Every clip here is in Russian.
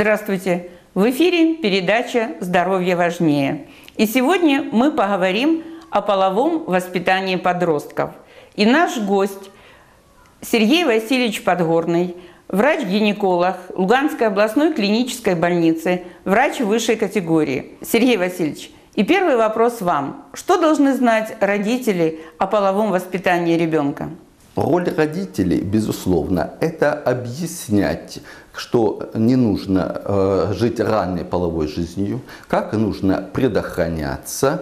Здравствуйте! В эфире передача «Здоровье важнее». И сегодня мы поговорим о половом воспитании подростков. И наш гость Сергей Васильевич Подгорный, врач-гинеколог Луганской областной клинической больницы, врач высшей категории. Сергей Васильевич, и первый вопрос вам. Что должны знать родители о половом воспитании ребенка? Роль родителей, безусловно, это объяснять, что не нужно жить ранней половой жизнью, как нужно предохраняться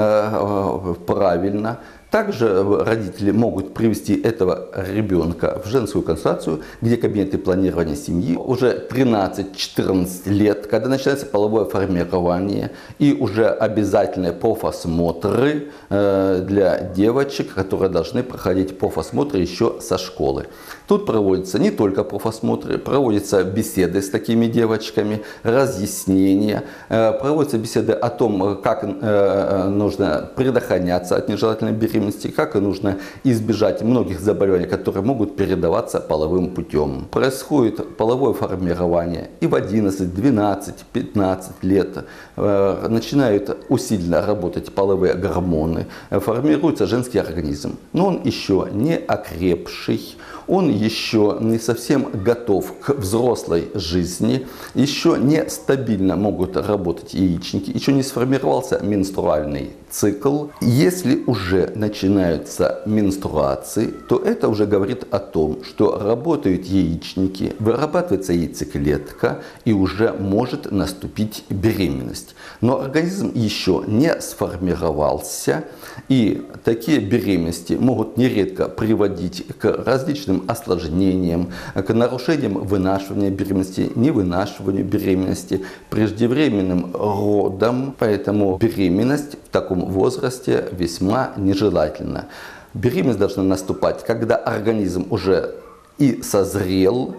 правильно. Также родители могут привести этого ребенка в женскую консультацию, где кабинеты планирования семьи уже 13-14 лет, когда начинается половое формирование и уже обязательные профосмотры для девочек, которые должны проходить профосмотры еще со школы. Тут проводятся не только профосмотры, проводятся беседы с такими девочками, разъяснения, проводятся беседы о том, как нужно предохраняться от нежелательной беременности, как и нужно избежать многих заболеваний, которые могут передаваться половым путем. Происходит половое формирование и в 11, 12, 15 лет начинают усиленно работать половые гормоны, формируется женский организм, но он еще не окрепший, он еще не совсем готов к взрослой жизни, еще не стабильно могут работать яичники, еще не сформировался менструальный цикл. Если уже начинаются менструации, то это уже говорит о том, что работают яичники, вырабатывается яйцеклетка и уже может наступить беременность. Но организм еще не сформировался, и такие беременности могут нередко приводить к различным осложнениям, к нарушениям вынашивания беременности, невынашиванию беременности, преждевременным родам. Поэтому беременность в таком возрасте весьма нежелательна. Беременность должна наступать, когда организм уже и созрел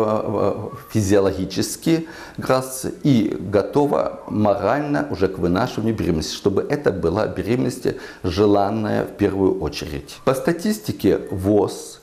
физиологически и готова морально уже к вынашиванию беременности, чтобы это была беременность желанная в первую очередь. По статистике ВОЗ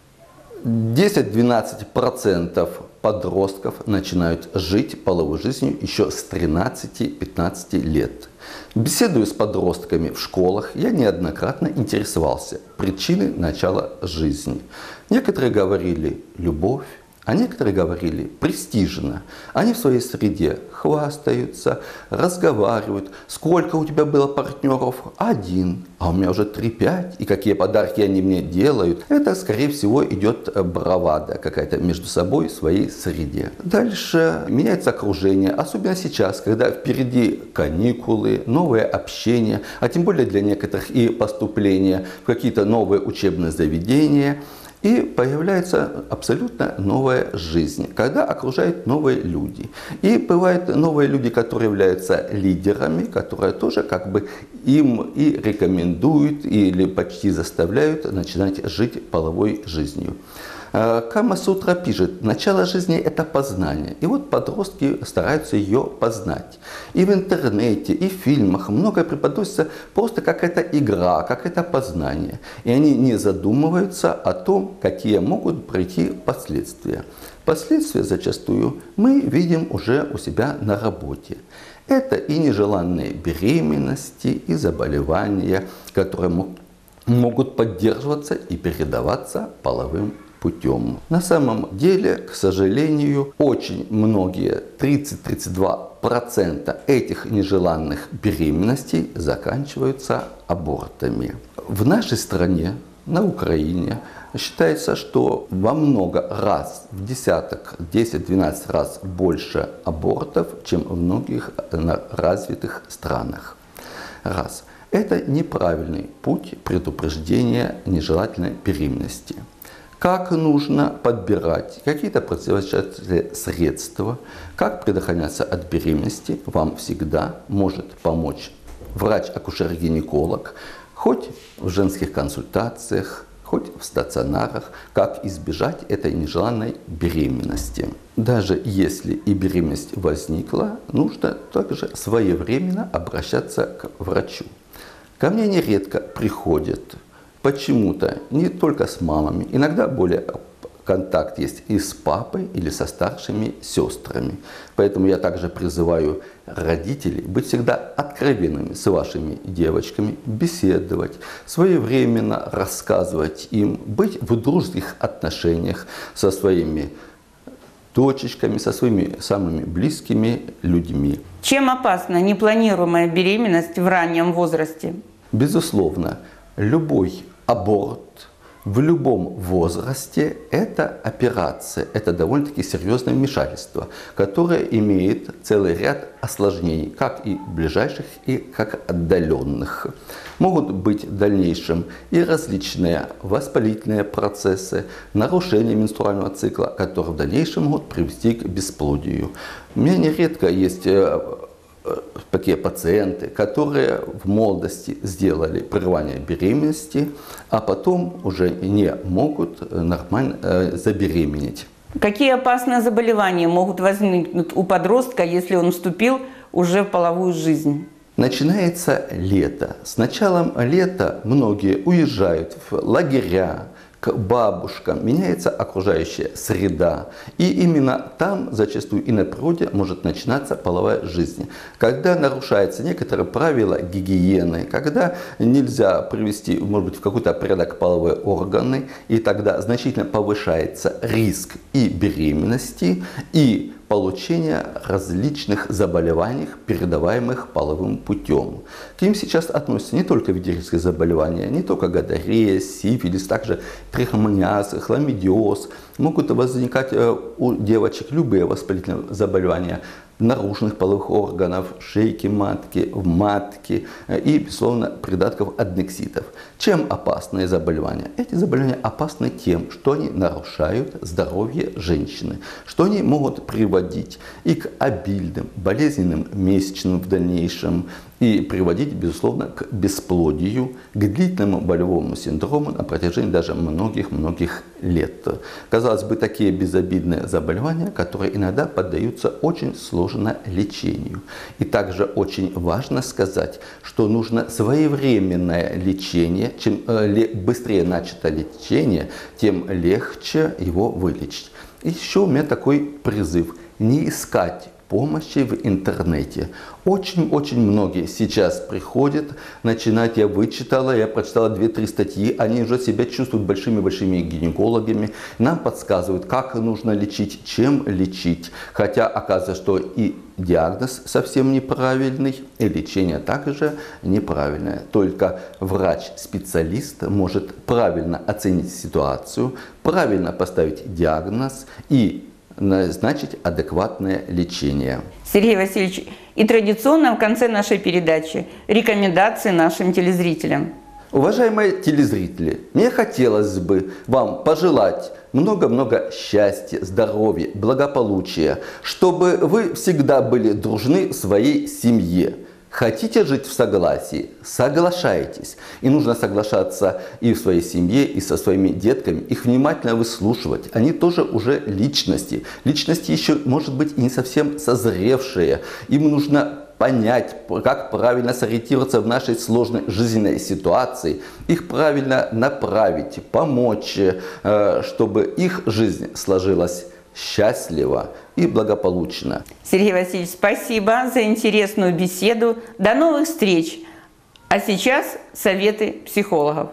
10-12% подростков начинают жить половой жизнью еще с 13-15 лет. Беседуя с подростками в школах, я неоднократно интересовался причиной начала жизни. Некоторые говорили «любовь», а некоторые говорили «престижно». Они в своей среде хвастаются, разговаривают. Сколько у тебя было партнеров? 1. А у меня уже 3-5. И какие подарки они мне делают. Это, скорее всего, идет бравада какая-то между собой в своей среде. Дальше меняется окружение. Особенно сейчас, когда впереди каникулы, новое общение. А тем более для некоторых и поступление в какие-то новые учебные заведения. И появляется абсолютно новая жизнь, когда окружают новые люди. И бывают новые люди, которые являются лидерами, которые тоже как бы им и рекомендуют или почти заставляют начинать жить половой жизнью. Кама-сутра пишет, начало жизни – это познание. И вот подростки стараются ее познать. И в интернете, и в фильмах многое преподносится просто как это игра, как это познание. И они не задумываются о том, какие могут прийти последствия. Последствия зачастую мы видим уже у себя на работе. Это и нежеланные беременности, и заболевания, которые могут поддерживаться и передаваться половым путем. На самом деле, к сожалению, очень многие, 30-32% этих нежеланных беременностей заканчиваются абортами. В нашей стране, на Украине, считается, что во много раз, в десяток, 10-12 раз больше абортов, чем в многих развитых странах. Раз. Это неправильный путь предупреждения нежелательной беременности. Как нужно подбирать какие-то противозачаточные средства, как предохраняться от беременности, вам всегда может помочь врач-акушер-гинеколог, хоть в женских консультациях, хоть в стационарах, как избежать этой нежеланной беременности. Даже если и беременность возникла, нужно также своевременно обращаться к врачу. Ко мне нередко приходят почему-то не только с мамами, иногда более контакт есть и с папой или со старшими сестрами. Поэтому я также призываю родителей быть всегда откровенными с вашими девочками, беседовать, своевременно рассказывать им, быть в дружеских отношениях со своими дочечками, со своими самыми близкими людьми. Чем опасна непланируемая беременность в раннем возрасте? Безусловно, любой аборт в любом возрасте – это операция, это довольно-таки серьезное вмешательство, которое имеет целый ряд осложнений, как и ближайших, и как отдаленных. Могут быть в дальнейшем и различные воспалительные процессы, нарушения менструального цикла, которые в дальнейшем могут привести к бесплодию. У меня нередко есть такие пациенты, которые в молодости сделали прерывание беременности, а потом уже не могут нормально забеременеть. Какие опасные заболевания могут возникнуть у подростка, если он вступил уже в половую жизнь? Начинается лето. С началом лета многие уезжают в лагеря, к бабушкам, меняется окружающая среда. И именно там, зачастую и на природе, может начинаться половая жизнь. Когда нарушаются некоторые правила гигиены, когда нельзя привести, может быть, в какой-то порядок половые органы, и тогда значительно повышается риск и беременности, и получения различных заболеваний, передаваемых половым путем. К ним сейчас относятся не только венерические заболевания, не только гонорея, сифилис, также трихомониаз, хламидиоз. Могут возникать у девочек любые воспалительные заболевания наружных половых органов, шейки матки, в матке и, безусловно, придатков аднекситов. Чем опасные заболевания? Эти заболевания опасны тем, что они нарушают здоровье женщины, что они могут приводить и к обильным, болезненным месячным в дальнейшем, и приводить, безусловно, к бесплодию, к длительному болевому синдрому на протяжении даже многих-многих лет. Казалось бы, такие безобидные заболевания, которые иногда поддаются очень сложно лечению. И также очень важно сказать, что нужно своевременное лечение. Чем быстрее начато лечение, тем легче его вылечить. И еще у меня такой призыв: не искать помощи в интернете. Очень многие сейчас приходят, начинать, я вычитала, я прочитала 2-3 статьи, они уже себя чувствуют большими гинекологами, нам подсказывают, как нужно лечить, чем лечить. Хотя оказывается, что и диагноз совсем неправильный, и лечение также неправильное. Только врач-специалист может правильно оценить ситуацию, правильно поставить диагноз и назначить адекватное лечение. Сергей Васильевич, и традиционно в конце нашей передачи рекомендации нашим телезрителям. Уважаемые телезрители, мне хотелось бы вам пожелать много-много счастья, здоровья, благополучия, чтобы вы всегда были дружны своей семье. Хотите жить в согласии? Соглашайтесь. И нужно соглашаться и в своей семье, и со своими детками. Их внимательно выслушивать. Они тоже уже личности. Личности еще, может быть, и не совсем созревшие. Им нужно понять, как правильно сориентироваться в нашей сложной жизненной ситуации. Их правильно направить, помочь, чтобы их жизнь сложилась счастливо и благополучно. Сергей Васильевич, спасибо за интересную беседу. До новых встреч. А сейчас советы психологов.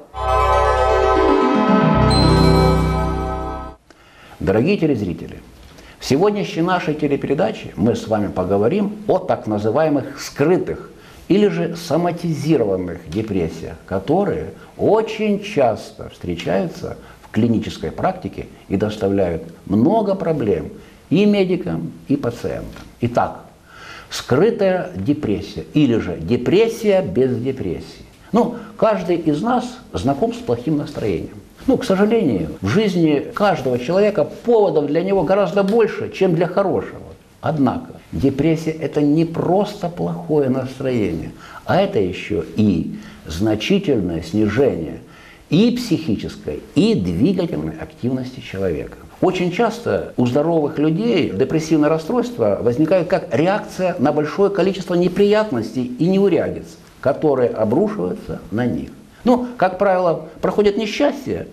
Дорогие телезрители, в сегодняшней нашей телепередаче мы с вами поговорим о так называемых скрытых или же соматизированных депрессиях, которые очень часто встречаются в клинической практике и доставляют много проблем и медикам, и пациентам. Итак, скрытая депрессия или же депрессия без депрессии. Каждый из нас знаком с плохим настроением. К сожалению, в жизни каждого человека поводов для него гораздо больше, чем для хорошего. Однако депрессия – это не просто плохое настроение, а это еще и значительное снижение и психической, и двигательной активности человека. Очень часто у здоровых людей депрессивное расстройство возникает как реакция на большое количество неприятностей и неурядиц, которые обрушиваются на них. Как правило, проходит несчастье,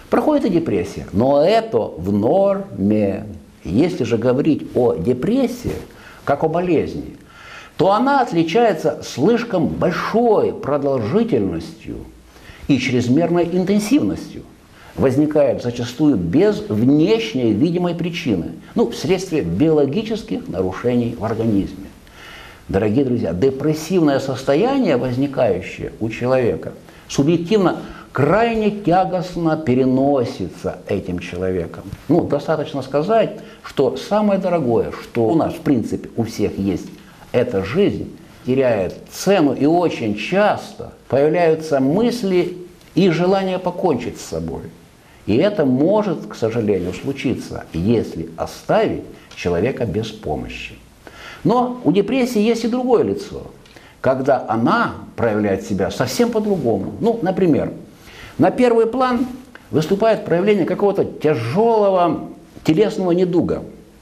Проходит и депрессия, но это в норме. Если же говорить о депрессии, как о болезни, то она отличается слишком большой продолжительностью и чрезмерной интенсивностью. Возникает зачастую без внешней видимой причины, вследствие биологических нарушений в организме. Дорогие друзья, депрессивное состояние, возникающее у человека, субъективно крайне тягостно переносится этим человеком. Достаточно сказать, что самое дорогое, что у нас, в принципе, у всех есть, это жизнь, теряет цену, и очень часто появляются мысли и желание покончить с собой. И это может, к сожалению, случиться, если оставить человека без помощи. Но у депрессии есть и другое лицо, когда она проявляет себя совсем по-другому. Например, на первый план выступает проявление какого-то тяжелого телесного недуга,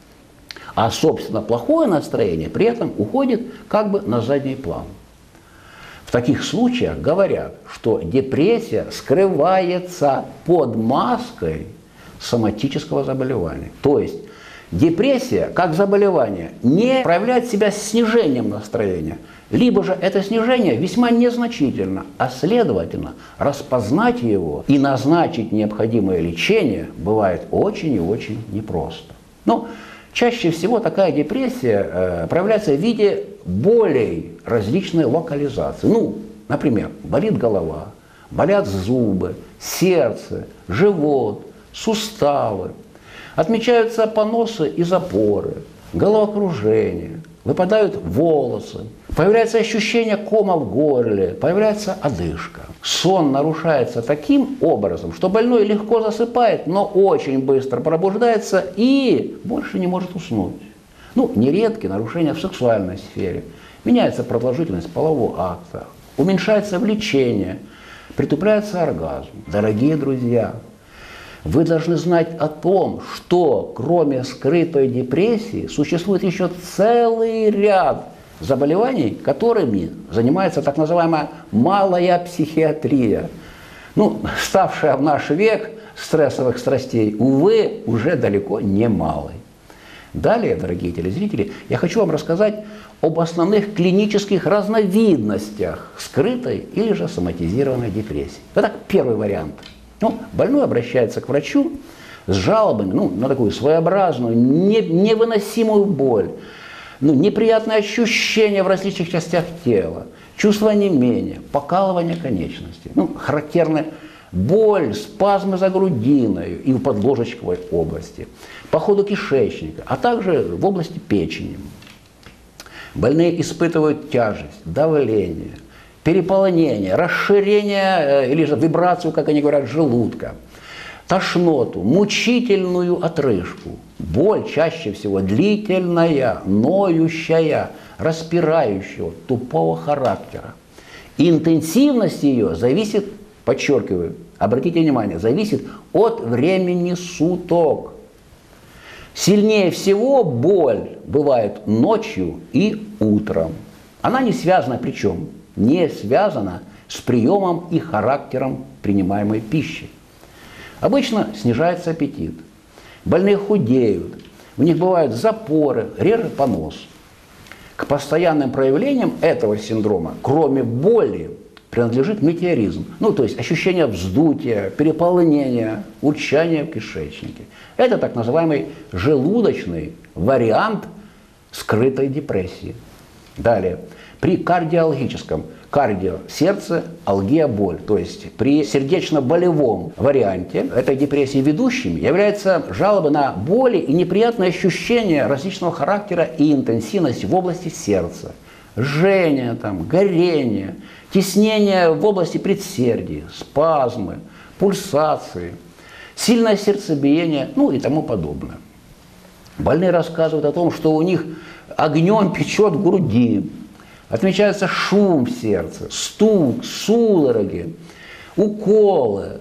а, собственно, плохое настроение при этом уходит как бы на задний план. В таких случаях говорят, что депрессия скрывается под маской соматического заболевания. То есть депрессия, как заболевание, не проявляет себя снижением настроения, либо же это снижение весьма незначительно, а следовательно, распознать его и назначить необходимое лечение бывает очень и очень непросто. Чаще всего такая депрессия проявляется в виде болей различной локализации. Например, болит голова, болят зубы, сердце, живот, суставы. Отмечаются поносы и запоры, головокружение, выпадают волосы, появляется ощущение кома в горле, появляется одышка. Сон нарушается таким образом, что больной легко засыпает, но очень быстро пробуждается и больше не может уснуть. Нередки нарушения в сексуальной сфере. Меняется продолжительность полового акта, уменьшается влечение, притупляется оргазм. Дорогие друзья, вы должны знать о том, что кроме скрытой депрессии существует еще целый ряд заболеваний, которыми занимается так называемая малая психиатрия. Ставшая в наш век стрессовых страстей, увы, уже далеко не малой. Далее, дорогие телезрители, я хочу вам рассказать об основных клинических разновидностях скрытой или же соматизированной депрессии. Итак, первый вариант. Больной обращается к врачу с жалобами на такую своеобразную, невыносимую боль, неприятные ощущения в различных частях тела, чувство онемения, покалывание конечностей, характерная боль, спазмы за грудиной и в подложечковой области, по ходу кишечника, а также в области печени. Больные испытывают тяжесть, давление, переполнение, расширение или же вибрацию, как они говорят, желудка, тошноту, мучительную отрыжку. Боль чаще всего длительная, ноющая, распирающего, тупого характера. Интенсивность ее зависит, подчеркиваю, обратите внимание, зависит от времени суток. Сильнее всего боль бывает ночью и утром. Она не связана, причем не связана с приемом и характером принимаемой пищи. Обычно снижается аппетит, больные худеют, у них бывают запоры, реже понос. К постоянным проявлениям этого синдрома, кроме боли, принадлежит метеоризм, то есть ощущение вздутия, переполнения, урчания в кишечнике. Это так называемый желудочный вариант скрытой депрессии. Далее, при кардиологическом, кардио – сердце, алгия – боль, то есть при сердечно-болевом варианте этой депрессии ведущими являются жалобы на боли и неприятные ощущения различного характера и интенсивности в области сердца, жжение, горение, теснение в области предсердий, спазмы, пульсации, сильное сердцебиение, и тому подобное. Больные рассказывают о том, что у них огнем печет в груди, отмечается шум в сердце, стук, судороги, уколы,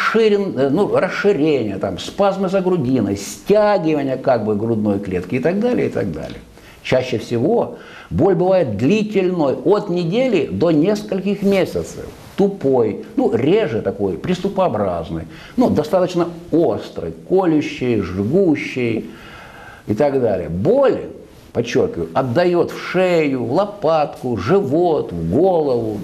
расширение, спазмы за грудиной, стягивание грудной клетки и так далее, и так далее. Чаще всего боль бывает длительной, от недели до нескольких месяцев. тупой, ну, реже такой, приступообразный, ну, достаточно острый, колющий, жгущий и так далее. Боль, подчеркиваю, отдает в шею, в лопатку, в живот, в голову.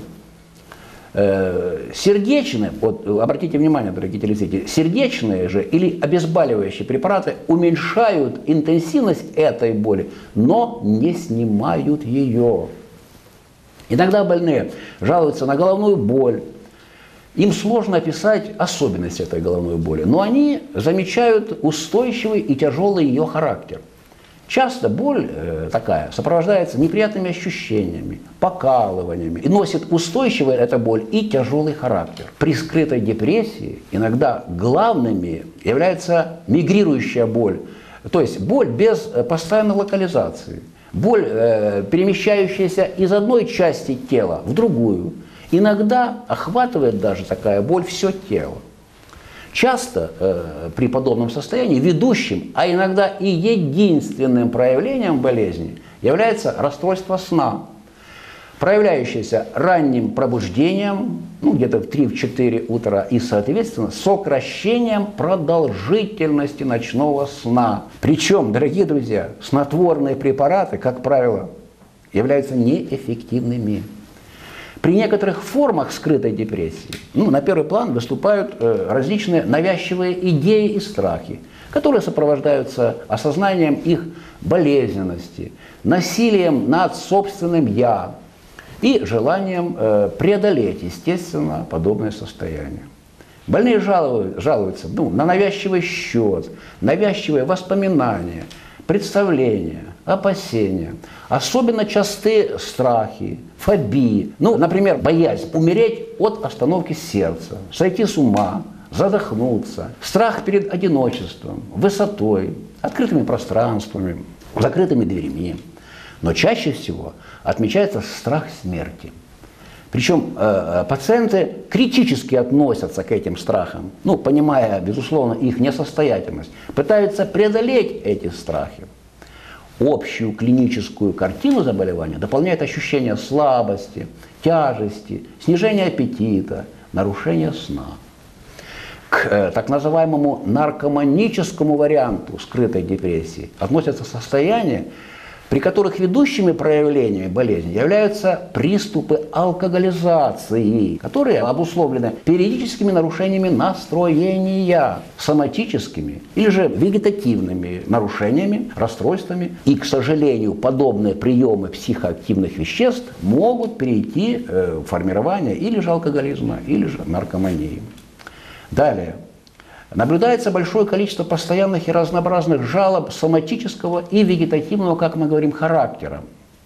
Сердечные, вот обратите внимание, дорогие телезрители, сердечные же или обезболивающие препараты уменьшают интенсивность этой боли, но не снимают ее. Иногда больные жалуются на головную боль. Им сложно описать особенности этой головной боли, но они замечают устойчивый и тяжелый ее характер. Часто боль такая сопровождается неприятными ощущениями, покалываниями и носит устойчивая эта боль и тяжелый характер. При скрытой депрессии иногда главными является мигрирующая боль, то есть боль без постоянной локализации, боль, перемещающаяся из одной части тела в другую. Иногда охватывает даже такая боль все тело. Часто при подобном состоянии ведущим, а иногда и единственным проявлением болезни является расстройство сна, проявляющееся ранним пробуждением, ну, где-то в 3-4 утра, и, соответственно, сокращением продолжительности ночного сна. Причем, дорогие друзья, снотворные препараты, как правило, являются неэффективными. При некоторых формах скрытой депрессии на первый план выступают различные навязчивые идеи и страхи, которые сопровождаются осознанием их болезненности, насилием над собственным «я» и желанием преодолеть, естественно, подобное состояние. Больные жалуются на навязчивый счет, навязчивые воспоминания, представления, опасения, особенно частые страхи, фобии. Ну, например, боязнь умереть от остановки сердца, сойти с ума, задохнуться, страх перед одиночеством, высотой, открытыми пространствами, закрытыми дверями. Но чаще всего отмечается страх смерти. Причем пациенты критически относятся к этим страхам, ну, понимая, безусловно, их несостоятельность, пытаются преодолеть эти страхи. Общую клиническую картину заболевания дополняет ощущение слабости, тяжести, снижение аппетита, нарушение сна. К так называемому наркоманическому варианту скрытой депрессии относятся состояния, при которых ведущими проявлениями болезни являются приступы алкоголизации, которые обусловлены периодическими нарушениями настроения, соматическими или же вегетативными нарушениями, расстройствами. И, к сожалению, подобные приемы психоактивных веществ могут перейти в формирование или же алкоголизма, или же наркомании. Далее. Наблюдается большое количество постоянных и разнообразных жалоб соматического и вегетативного, как мы говорим, характера,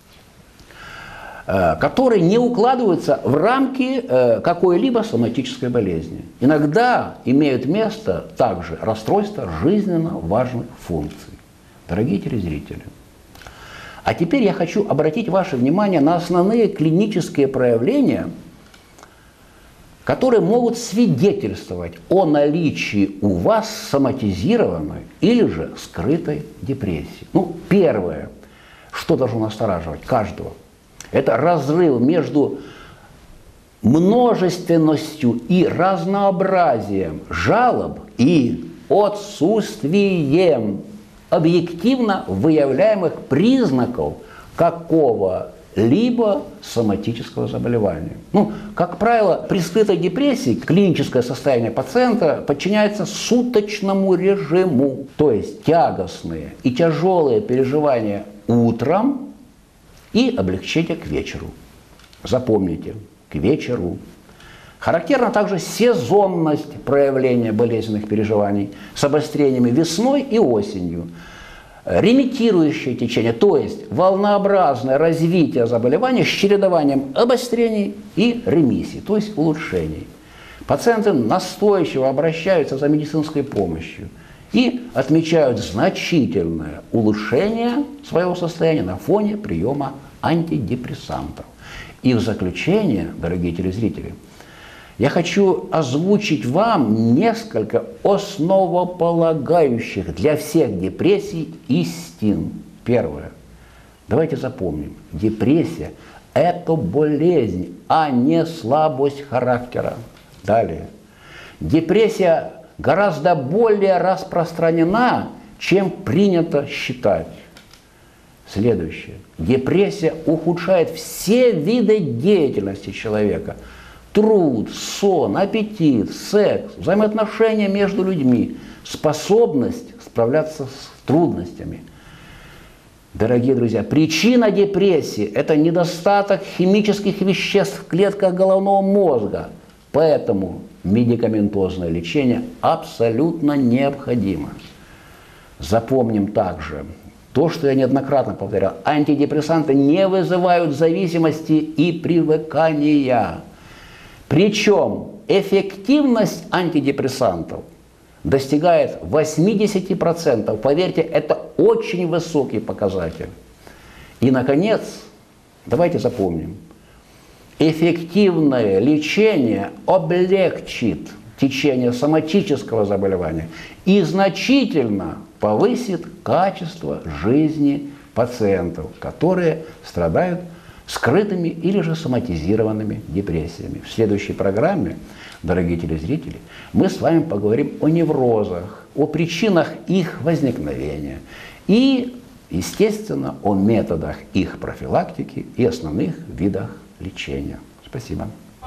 которые не укладываются в рамки какой-либо соматической болезни. Иногда имеют место также расстройства жизненно важных функций. Дорогие телезрители, а теперь я хочу обратить ваше внимание на основные клинические проявления, которые могут свидетельствовать о наличии у вас соматизированной или же скрытой депрессии. Ну, первое, что должно настораживать каждого, это разрыв между множественностью и разнообразием жалоб и отсутствием объективно выявляемых признаков какого-либо соматического заболевания. Ну, как правило, при скрытой депрессии клиническое состояние пациента подчиняется суточному режиму, то есть тягостные и тяжелые переживания утром и облегчение к вечеру. Запомните, к вечеру. Характерна также сезонность проявления болезненных переживаний с обострениями весной и осенью. Ремитирующее течение, то есть волнообразное развитие заболевания с чередованием обострений и ремиссий, то есть улучшений. Пациенты настойчиво обращаются за медицинской помощью и отмечают значительное улучшение своего состояния на фоне приема антидепрессантов. И в заключение, дорогие телезрители, я хочу озвучить вам несколько основополагающих для всех депрессий истин. Первое. Давайте запомним. Депрессия это болезнь, а не слабость характера. Далее. Депрессия гораздо более распространена, чем принято считать. Следующее. Депрессия ухудшает все виды деятельности человека. Труд, сон, аппетит, секс, взаимоотношения между людьми, способность справляться с трудностями. Дорогие друзья, причина депрессии – это недостаток химических веществ в клетках головного мозга. Поэтому медикаментозное лечение абсолютно необходимо. Запомним также то, что я неоднократно повторял. Антидепрессанты не вызывают зависимости и привыкания. Причем эффективность антидепрессантов достигает 80%. Поверьте, это очень высокий показатель. И, наконец, давайте запомним. Эффективное лечение облегчит течение соматического заболевания и значительно повысит качество жизни пациентов, которые страдают скрытыми или же соматизированными депрессиями. В следующей программе, дорогие телезрители, мы с вами поговорим о неврозах, о причинах их возникновения и, естественно, о методах их профилактики и основных видах лечения. Спасибо.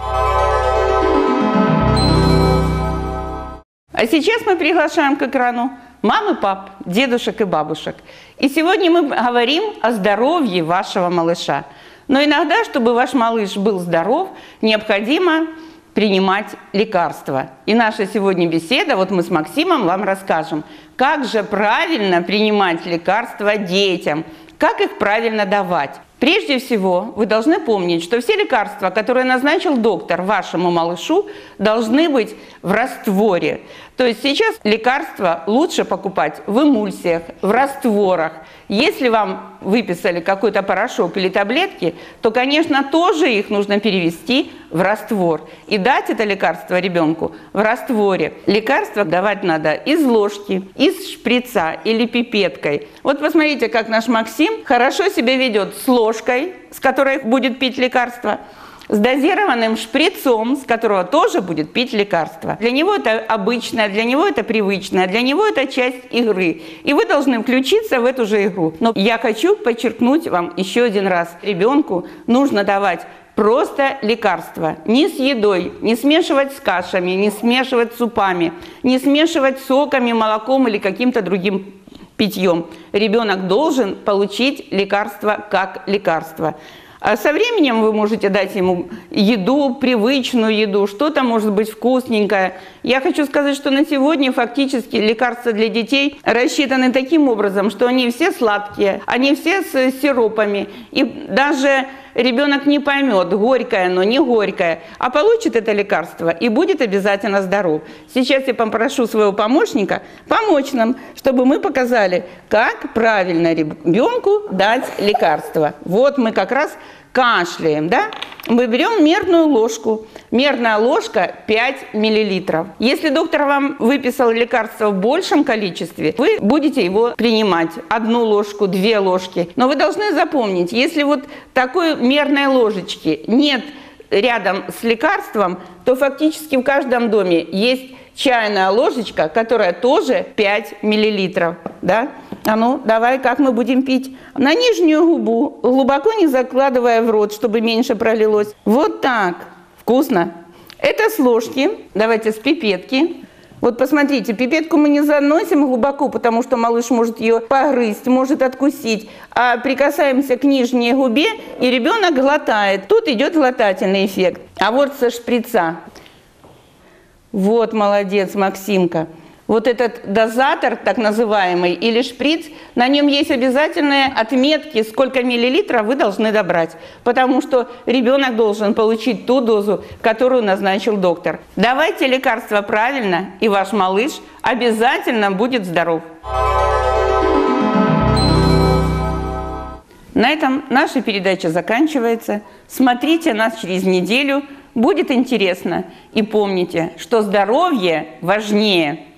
А сейчас мы приглашаем к экрану мам и пап, дедушек и бабушек. И сегодня мы говорим о здоровье вашего малыша. Но иногда, чтобы ваш малыш был здоров, необходимо принимать лекарства. И наша сегодня беседа, вот мы с Максимом вам расскажем, как же правильно принимать лекарства детям, как их правильно давать. Прежде всего, вы должны помнить, что все лекарства, которые назначил доктор вашему малышу, должны быть в растворе. То есть сейчас лекарства лучше покупать в эмульсиях, в растворах. Если вам выписали какой-то порошок или таблетки, то, конечно, тоже их нужно перевести в раствор и дать это лекарство ребенку в растворе. Лекарство давать надо из ложки, из шприца или пипеткой. Вот посмотрите, как наш Максим хорошо себя ведет с ложкой, с которой будет пить лекарство, с дозированным шприцом, с которого тоже будет пить лекарство. Для него это обычное, для него это привычное, для него это часть игры. И вы должны включиться в эту же игру. Но я хочу подчеркнуть вам еще один раз. Ребенку нужно давать просто лекарства. Не с едой, не смешивать с кашами, не смешивать с супами, не смешивать с соками, молоком или каким-то другим питьем. Ребенок должен получить лекарство как лекарство. А со временем вы можете дать ему еду, привычную еду, что-то может быть вкусненькое. Я хочу сказать, что на сегодня фактически лекарства для детей рассчитаны таким образом, что они все сладкие, они все с сиропами. И даже ребенок не поймет, горькое оно, не горькое, а получит это лекарство и будет обязательно здоров. Сейчас я попрошу своего помощника помочь нам, чтобы мы показали, как правильно ребенку дать лекарство. Вот мы как раз кашляем, да? Мы берем мерную ложку. Мерная ложка 5 мл. Если доктор вам выписал лекарство в большем количестве, вы будете его принимать. 1 ложку, 2 ложки. Но вы должны запомнить, если вот такой мерной ложечки нет рядом с лекарством, то фактически в каждом доме есть чайная ложечка, которая тоже 5 мл. Да? А ну, давай, как мы будем пить? На нижнюю губу, глубоко не закладывая в рот, чтобы меньше пролилось. Вот так. Вкусно. Это с ложки. Давайте с пипетки. Вот посмотрите, пипетку мы не заносим глубоко, потому что малыш может ее погрызть, может откусить. А прикасаемся к нижней губе, и ребенок глотает. Тут идет глотательный эффект. А вот со шприца. Вот молодец, Максимка. Вот этот дозатор, так называемый, или шприц, на нем есть обязательные отметки, сколько миллилитров вы должны добрать. Потому что ребенок должен получить ту дозу, которую назначил доктор. Давайте лекарства правильно, и ваш малыш обязательно будет здоров. На этом наша передача заканчивается. Смотрите нас через неделю. Будет интересно. И помните, что здоровье важнее.